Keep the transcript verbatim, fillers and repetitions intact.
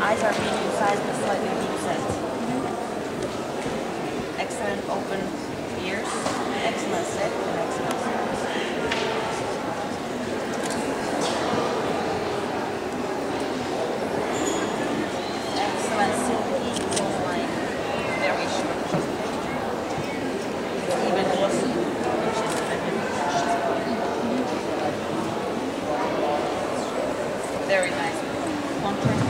Eyes are medium sized but slightly deep set. Excellent open ears, excellent set, and excellent size. Excellent silky, bone-like, very short chocolate. It's even glossy, which is very nice. Very nice contrast.